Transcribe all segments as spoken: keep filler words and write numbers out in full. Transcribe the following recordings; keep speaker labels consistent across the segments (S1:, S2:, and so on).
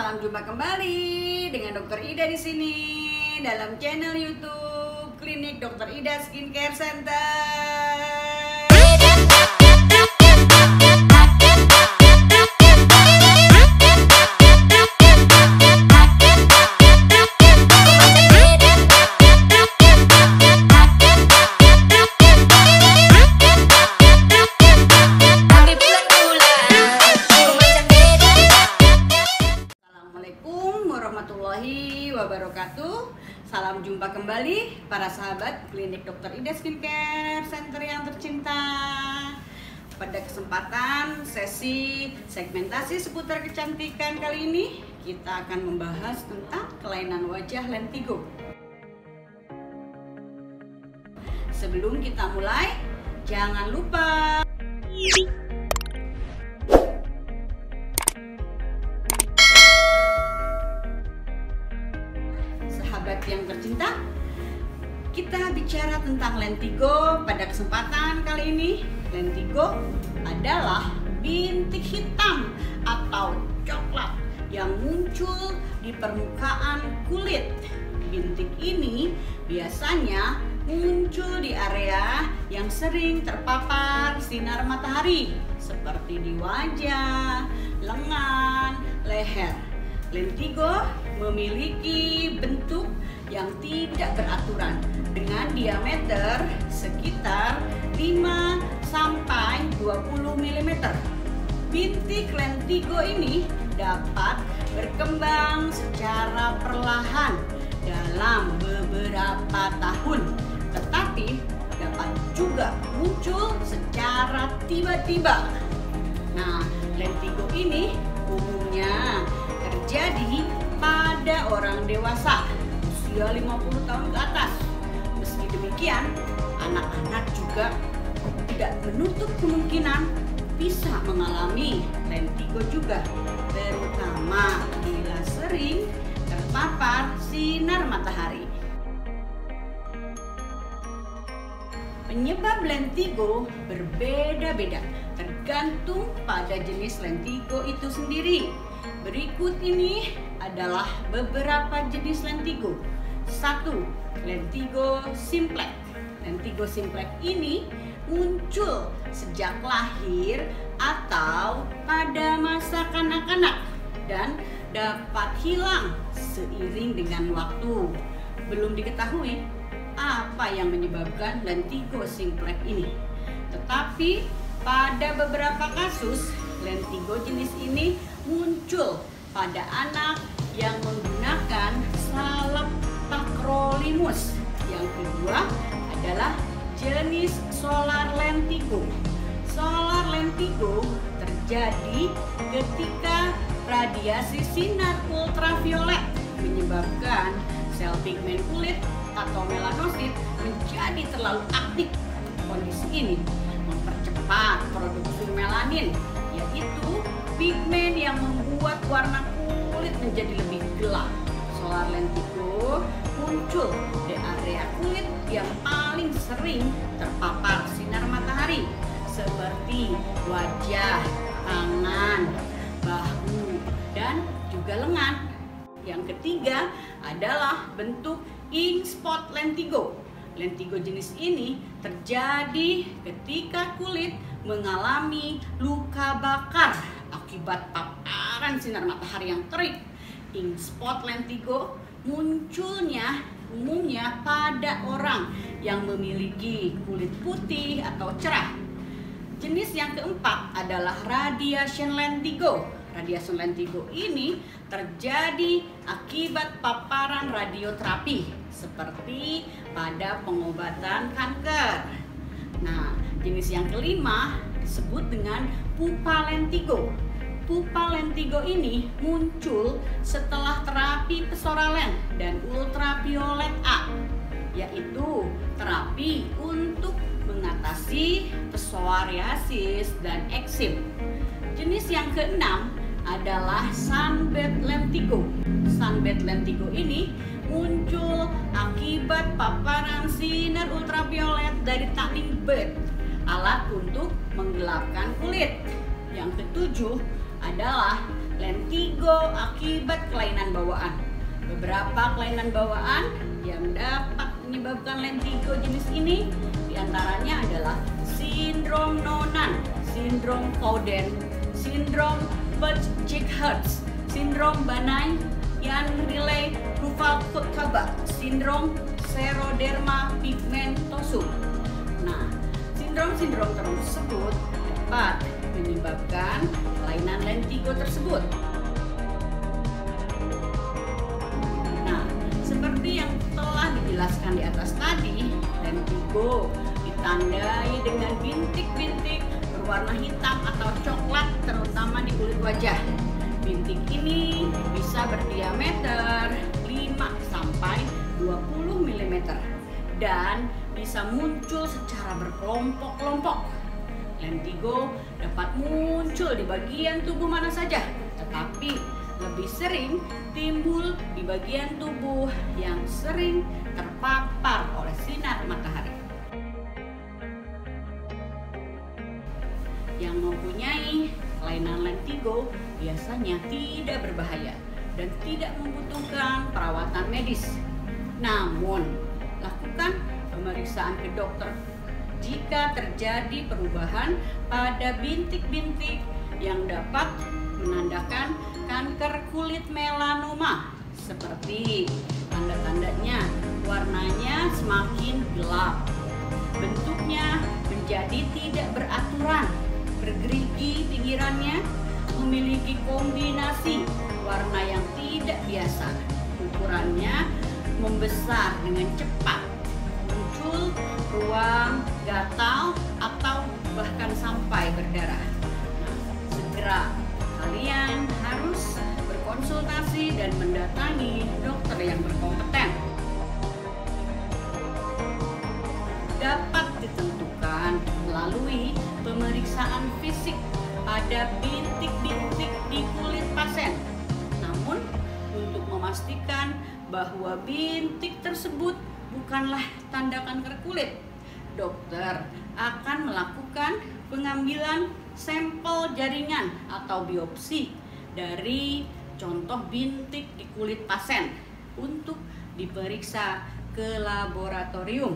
S1: salam jumpa kembali dengan Dokter Ida di sini dalam channel YouTube Klinik Dokter Ida Skincare Center. Warahmatullahi wabarakatuh. Salam jumpa kembali para sahabat Klinik Dokter Ida Skincare Center yang tercinta. Pada kesempatan sesi segmentasi seputar kecantikan kali ini, kita akan membahas tentang kelainan wajah lentigo. Sebelum kita mulai, jangan lupa yang tercinta, kita bicara tentang lentigo. Pada kesempatan kali ini, lentigo adalah bintik hitam atau coklat yang muncul di permukaan kulit. Bintik ini biasanya muncul di area yang sering terpapar sinar matahari, seperti di wajah, lengan, leher. Lentigo memiliki bentuk yang tidak beraturan dengan diameter sekitar lima sampai dua puluh milimeter. Bintik lentigo ini dapat berkembang secara perlahan dalam beberapa tahun, tetapi dapat juga muncul secara tiba-tiba. Nah, lentigo ini umumnya terjadi pada orang dewasa usia lima puluh tahun ke atas. Meski demikian, anak-anak juga tidak menutup kemungkinan bisa mengalami lentigo juga, terutama bila sering terpapar sinar matahari. Penyebab lentigo berbeda-beda tergantung pada jenis lentigo itu sendiri. Berikut ini adalah beberapa jenis lentigo. Satu, lentigo simplex. Lentigo simplex ini muncul sejak lahir atau pada masa kanak-kanak dan dapat hilang seiring dengan waktu. Belum diketahui apa yang menyebabkan lentigo simplex ini. Tetapi pada beberapa kasus, lentigo jenis ini muncul pada anak yang menggunakan salep tacrolimus. Yang kedua adalah jenis solar lentigo. Solar lentigo terjadi ketika radiasi sinar ultraviolet menyebabkan sel pigmen kulit atau melanosit menjadi terlalu aktif. Kondisi ini mempercepat produksi melanin, yaitu pigmen yang membuat warna kulit menjadi lebih gelap. Solar lentigo muncul di area kulit yang paling sering terpapar sinar matahari, seperti wajah, tangan, bahu, dan juga lengan. Yang ketiga adalah bentuk ink spot lentigo. Lentigo jenis ini terjadi ketika kulit mengalami luka bakar akibat paparan sinar matahari yang terik. Ink spot lentigo munculnya umumnya pada orang yang memiliki kulit putih atau cerah. Jenis yang keempat adalah radiation lentigo. Radiation lentigo ini terjadi akibat paparan radioterapi, seperti pada pengobatan kanker. Nah, jenis yang kelima disebut dengan pupa lentigo. Pupa lentigo ini muncul setelah terapi psoralen dan ultraviolet A, yaitu terapi untuk mengatasi psoriasis dan eksim. Jenis yang keenam adalah sunbed lentigo. Sunbed lentigo ini muncul akibat paparan sinar ultraviolet dari tanning bed, alat untuk menggelapkan kulit. Yang ketujuh adalah lentigo lentigo akibat kelainan bawaan. Beberapa kelainan bawaan yang dapat menyebabkan lentigo jenis ini diantaranya adalah sindrom Noonan, sindrom Cowden, sindrom Budd-Chick-Hertz, sindrom Banai-Yan-Riley-Ruvalcaba, sindrom Xeroderma pigmentosum. Nah, sindrom-sindrom tersebut dapat menyebabkan kelainan lentigo tersebut. Nah, seperti yang telah dijelaskan di atas tadi, lentigo ditandai dengan bintik-bintik berwarna hitam atau coklat, terutama di kulit wajah. Bintik ini bisa berdiameter lima sampai dua puluh milimeter dan bisa muncul secara berkelompok-kelompok. Lentigo dapat muncul di bagian tubuh mana saja, tetapi lebih sering timbul di bagian tubuh yang sering terpapar oleh sinar matahari. Yang mempunyai kelainan lentigo biasanya tidak berbahaya dan tidak membutuhkan perawatan medis. Namun, lakukan pemeriksaan ke dokter jika terjadi perubahan pada bintik-bintik yang dapat menandakan kanker kulit melanoma, seperti tanda-tandanya warnanya semakin gelap, bentuknya menjadi tidak beraturan, bergerigi pinggirannya, memiliki kombinasi warna yang tidak biasa, ukurannya membesar dengan cepat, muncul ruang gatal atau bahkan sampai berdarah. Nah, segera kalian harus berkonsultasi dan mendatangi dokter yang berkompeten. Dapat ditentukan melalui pemeriksaan fisik pada bintik-bintik di kulit pasien. Namun, untuk memastikan bahwa bintik tersebut bukanlah tanda kanker kulit, dokter akan melakukan pengambilan sampel jaringan atau biopsi dari contoh bintik di kulit pasien untuk diperiksa ke laboratorium.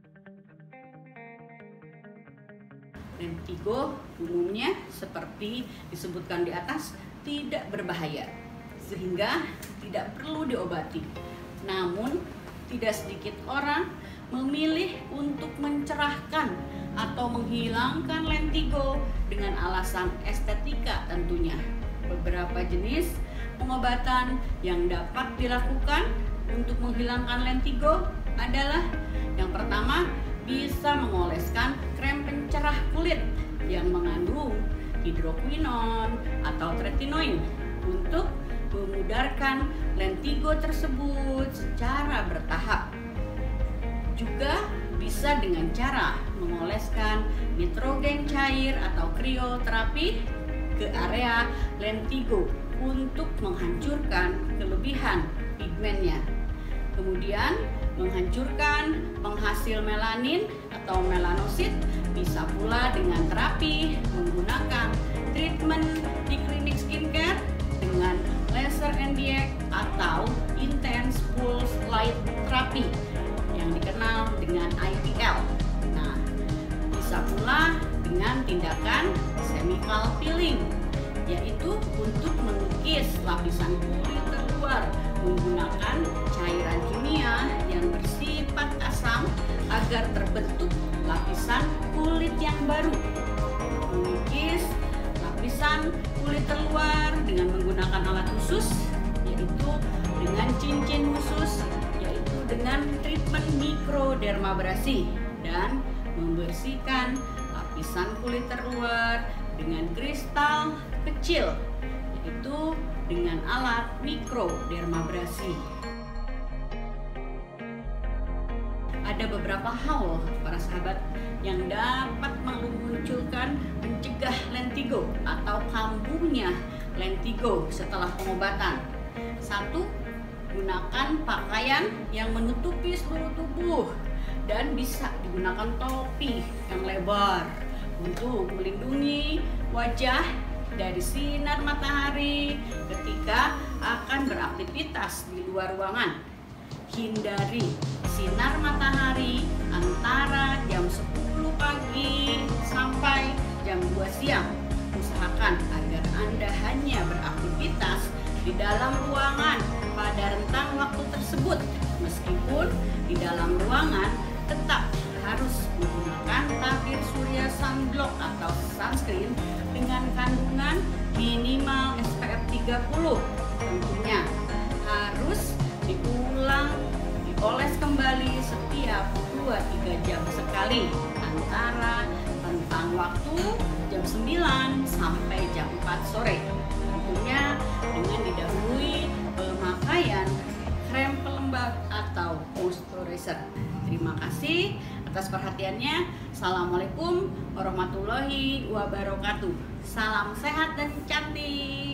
S1: Lentigo umumnya seperti disebutkan di atas tidak berbahaya, sehingga tidak perlu diobati. Namun, tidak sedikit orang memilih untuk mencerahkan atau menghilangkan lentigo dengan alasan estetika tentunya. Beberapa jenis pengobatan yang dapat dilakukan untuk menghilangkan lentigo adalah yang pertama, bisa mengoleskan krem pencerah kulit yang mengandung hidroquinon atau tretinoin untuk memudarkan lentigo tersebut secara bertahap. Juga bisa dengan cara mengoleskan nitrogen cair atau krioterapi ke area lentigo untuk menghancurkan kelebihan pigmennya. Kemudian menghancurkan penghasil melanin atau melanosit, bisa pula dengan terapi menggunakan treatment di klinik skincare dengan laser N D X atau intense pulse light therapy yang dikenal dengan I P L. Nah, bisa pula dengan tindakan chemical peeling, yaitu untuk mengikis lapisan kulit terluar menggunakan cairan kimia yang bersifat asam agar terbentuk lapisan kulit yang baru. Mengikis lapisan kulit terluar dengan menggunakan alat khusus, yaitu dengan cincin khusus, yaitu dengan treatment mikrodermabrasi, dan membersihkan lapisan kulit terluar dengan kristal kecil, yaitu dengan alat mikrodermabrasi. Ada beberapa hal para sahabat yang dapat memunculkan mencegah lentigo atau kambuhnya lentigo setelah pengobatan. Satu, gunakan pakaian yang menutupi seluruh tubuh dan bisa digunakan topi yang lebar untuk melindungi wajah dari sinar matahari ketika akan beraktivitas di luar ruangan. Hindari sinar matahari antara jam sepuluh pagi sampai jam dua siang. Usahakan agar Anda hanya beraktivitas di dalam ruangan pada rentang waktu tersebut. Meskipun di dalam ruangan tetap harus menggunakan tabir surya sunblock atau sunscreen dengan kandungan minimal S P F tiga puluh. Tentunya harus diulang, dioles kembali setiap dua sampai tiga jam sekali antara rentang waktu jam sembilan sampai jam empat sore. Tentunya dengan didahului pemakaian krem pelembab atau moisturizer. Terima kasih atas perhatiannya. Assalamualaikum warahmatullahi wabarakatuh. Salam sehat dan cantik.